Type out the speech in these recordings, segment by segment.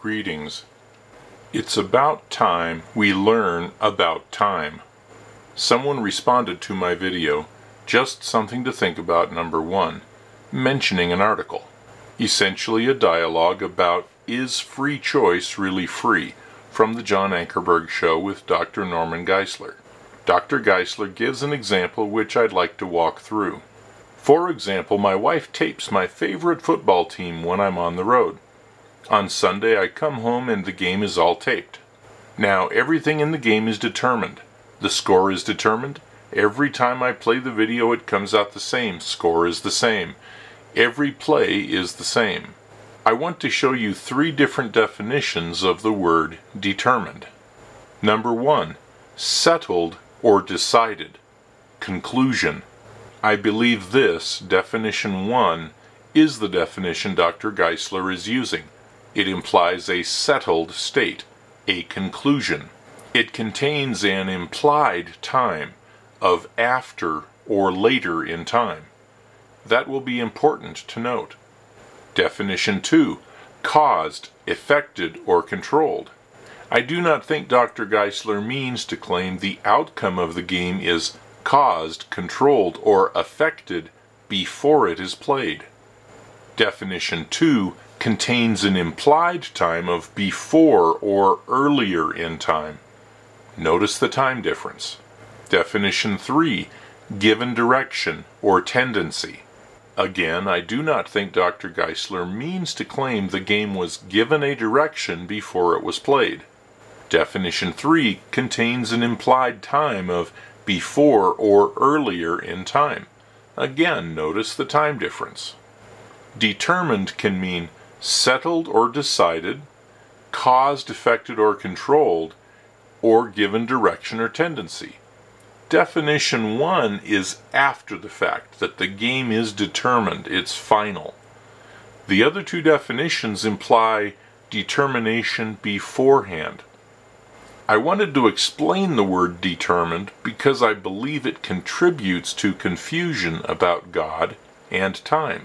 Greetings. It's about time we learn about time. Someone responded to my video, just something to think about number 1, mentioning an article. Essentially a dialogue about is free choice really free, from the John Ankerberg Show with Dr. Norman Geisler. Dr. Geisler gives an example which I'd like to walk through. For example, my wife tapes my favorite football team when I'm on the road. On Sunday I come home and the game is all taped. Now everything in the game is determined. The score is determined. Every time I play the video it comes out the same. Score is the same. Every play is the same. I want to show you 3 different definitions of the word determined. Number 1, settled or decided. Conclusion. I believe this, definition 1, is the definition Dr. Geisler is using. It implies a settled state, a conclusion. It contains an implied time of after or later in time. That will be important to note. Definition 2, caused, effected, or controlled. I do not think Dr. Geisler means to claim the outcome of the game is caused, controlled, or affected before it is played. Definition 2 contains an implied time of before or earlier in time. Notice the time difference. Definition 3, given direction or tendency. Again, I do not think Dr. Geisler means to claim the game was given a direction before it was played. Definition 3 contains an implied time of before or earlier in time. Again, notice the time difference. Determined can mean settled or decided, caused, effected, or controlled, or given direction or tendency. Definition 1 is after the fact, that the game is determined, it's final. The other 2 definitions imply determination beforehand. I wanted to explain the word determined because I believe it contributes to confusion about God and time.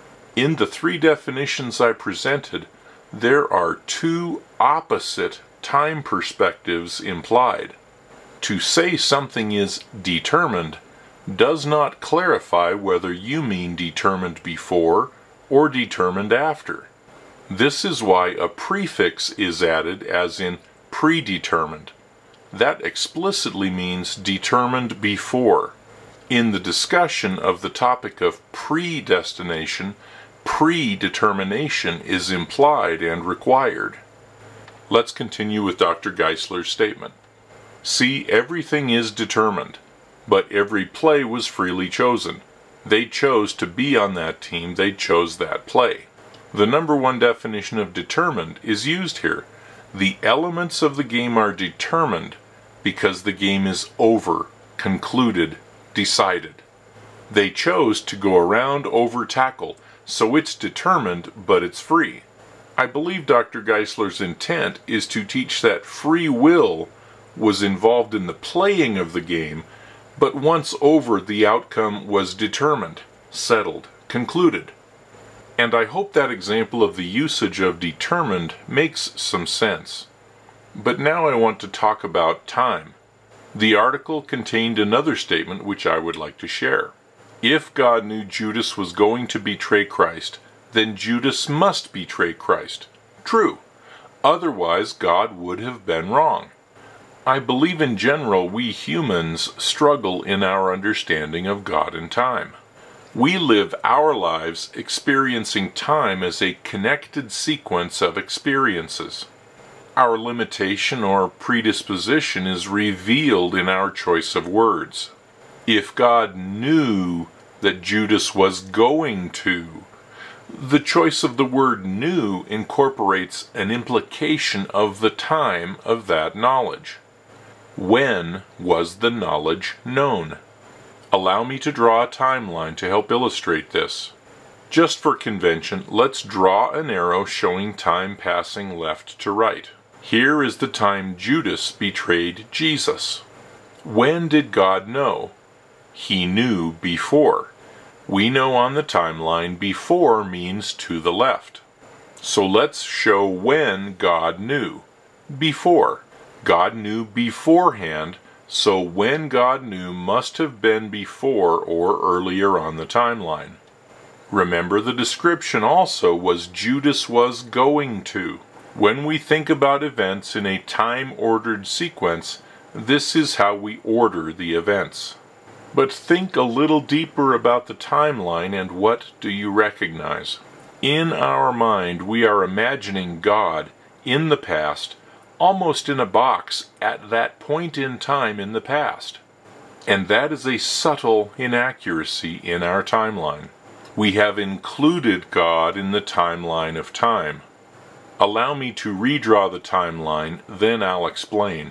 In the 3 definitions I presented, there are 2 opposite time perspectives implied. To say something is determined does not clarify whether you mean determined before or determined after. This is why a prefix is added, as in predetermined. That explicitly means determined before. In the discussion of the topic of predestination, predetermination is implied and required. Let's continue with Dr. Geisler's statement. See, everything is determined, but every play was freely chosen. They chose to be on that team, they chose that play. The number 1 definition of determined is used here. The elements of the game are determined because the game is over, concluded, decided. They chose to go around over tackle, so it's determined, but it's free. I believe Dr. Geisler's intent is to teach that free will was involved in the playing of the game, but once over the outcome was determined, settled, concluded. And I hope that example of the usage of determined makes some sense. But now I want to talk about time. The article contained another statement which I would like to share. If God knew Judas was going to betray Christ, then Judas must betray Christ. True. Otherwise, God would have been wrong. I believe in general we humans struggle in our understanding of God and time. We live our lives experiencing time as a connected sequence of experiences. Our limitation or predisposition is revealed in our choice of words. If God knew that Judas was going to, the choice of the word knew incorporates an implication of the time of that knowledge. When was the knowledge known? Allow me to draw a timeline to help illustrate this. Just for convention, let's draw an arrow showing time passing left to right. Here is the time Judas betrayed Jesus. When did God know? He knew before. We know on the timeline before means to the left. So let's show when God knew. Before. God knew beforehand, so when God knew must have been before or earlier on the timeline. Remember, the description also was Judas was going to. When we think about events in a time-ordered sequence, this is how we order the events. But think a little deeper about the timeline, and what do you recognize? In our mind, we are imagining God in the past, almost in a box at that point in time in the past. And that is a subtle inaccuracy in our timeline. We have included God in the timeline of time. Allow me to redraw the timeline, then I'll explain.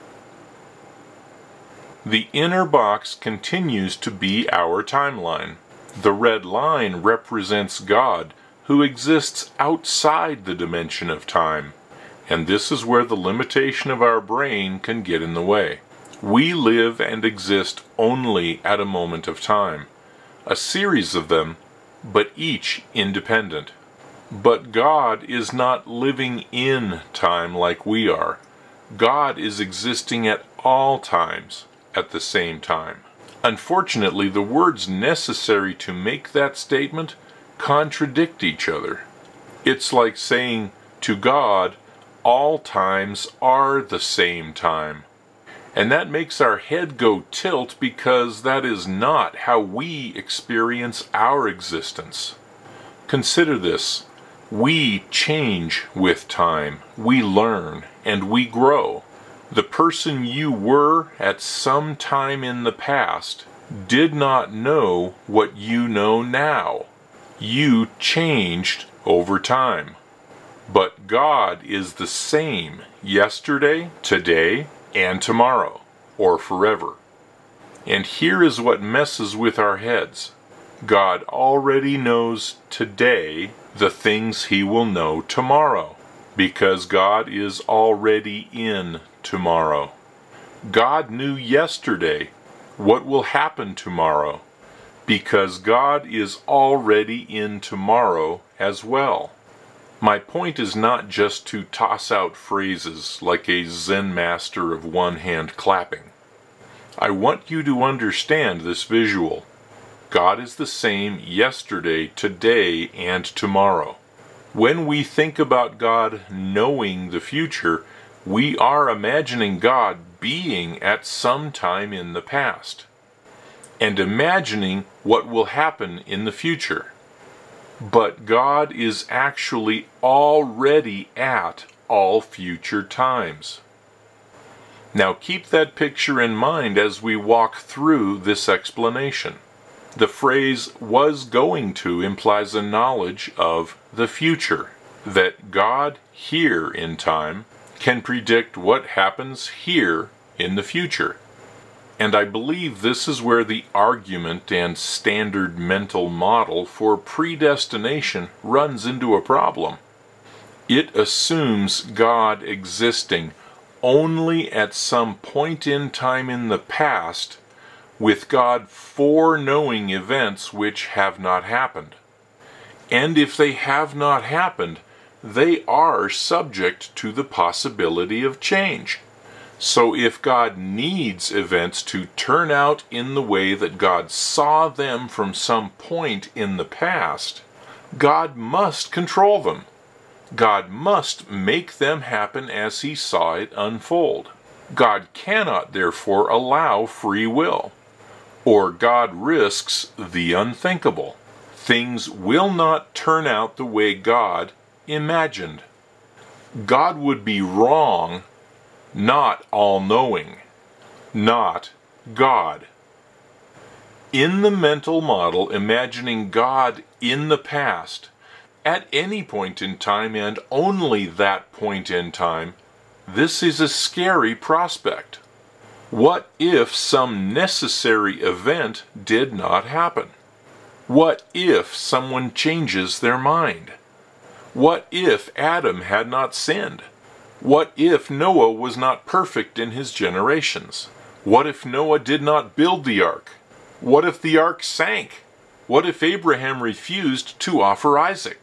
The inner box continues to be our timeline. The red line represents God, who exists outside the dimension of time. And this is where the limitation of our brain can get in the way. We live and exist only at a moment of time, a series of them, but each independent. But God is not living in time like we are. God is existing at all times at the same time. Unfortunately, the words necessary to make that statement contradict each other. It's like saying to God, all times are the same time. And that makes our head go tilt, because that is not how we experience our existence. Consider this. We change with time, we learn, and we grow. The person you were at some time in the past did not know what you know now. You changed over time. But God is the same yesterday, today, and tomorrow, or forever. And here is what messes with our heads. God already knows today the things He will know tomorrow, because God is already in tomorrow. God knew yesterday what will happen tomorrow, because God is already in tomorrow as well. My point is not just to toss out phrases like a Zen master of one-hand clapping. I want you to understand this visual. God is the same yesterday, today, and tomorrow. When we think about God knowing the future, we are imagining God being at some time in the past, and imagining what will happen in the future. But God is actually already at all future times. Now keep that picture in mind as we walk through this explanation. The phrase "was going to" implies a knowledge of the future, that God here in time can predict what happens here in the future. And I believe this is where the argument and standard mental model for predestination runs into a problem. It assumes God existing only at some point in time in the past, with God foreknowing events which have not happened. And if they have not happened, they are subject to the possibility of change. So if God needs events to turn out in the way that God saw them from some point in the past, God must control them. God must make them happen as He saw it unfold. God cannot therefore allow free will, or God risks the unthinkable. Things will not turn out the way God imagined. God would be wrong, not all-knowing, not God. In the mental model, imagining God in the past, at any point in time and only that point in time, this is a scary prospect. What if some necessary event did not happen? What if someone changes their mind? What if Adam had not sinned? What if Noah was not perfect in his generations? What if Noah did not build the ark? What if the ark sank? What if Abraham refused to offer Isaac?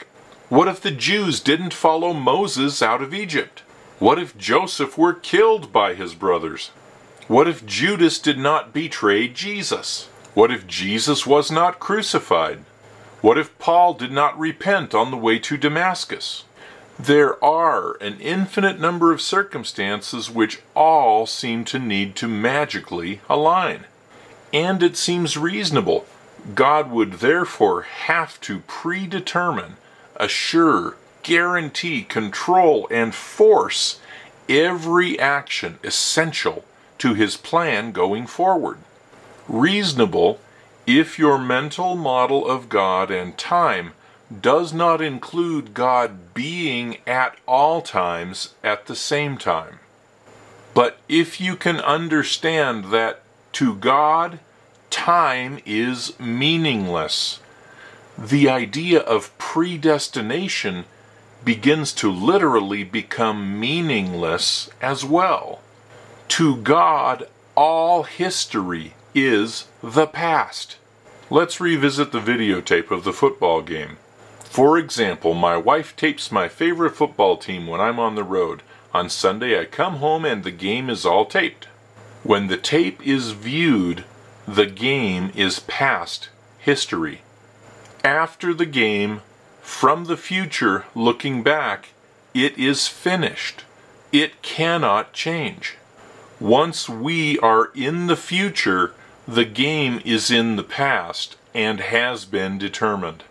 What if the Jews didn't follow Moses out of Egypt? What if Joseph were killed by his brothers? What if Judas did not betray Jesus? What if Jesus was not crucified? What if Paul did not repent on the way to Damascus? There are an infinite number of circumstances which all seem to need to magically align. And it seems reasonable. God would therefore have to predetermine, assure, guarantee, control, and force every action essential to his plan going forward. Reasonable if your mental model of God and time does not include God being at all times at the same time. But if you can understand that to God, time is meaningless, the idea of predestination begins to literally become meaningless as well. To God, all history is the past. Let's revisit the videotape of the football game. For example, my wife tapes my favorite football team when I'm on the road. On Sunday I come home and the game is all taped. When the tape is viewed, the game is past history. After the game, from the future looking back, it is finished. It cannot change. Once we are in the future, the game is in the past and has been determined.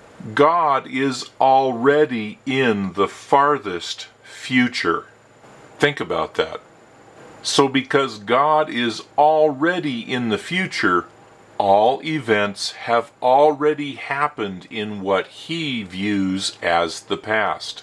God is already in the farthest future. Think about that. So because God is already in the future, all events have already happened in what he views as the past.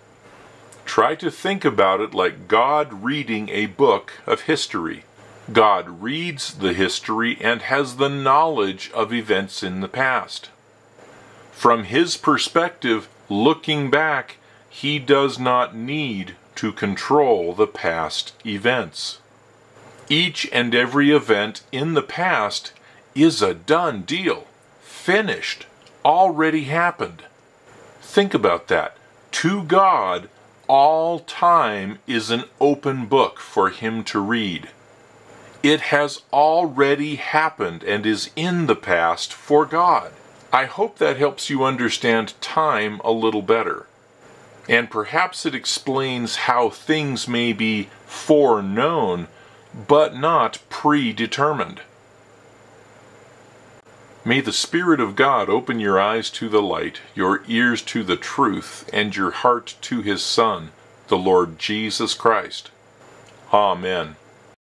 Try to think about it like God reading a book of history. God reads the history and has the knowledge of events in the past. From his perspective, looking back, he does not need to control the past events. Each and every event in the past is a done deal, finished, already happened. Think about that. To God, all time is an open book for him to read. It has already happened and is in the past for God. I hope that helps you understand time a little better. And perhaps it explains how things may be foreknown, but not predetermined. May the Spirit of God open your eyes to the light, your ears to the truth, and your heart to his Son, the Lord Jesus Christ. Amen.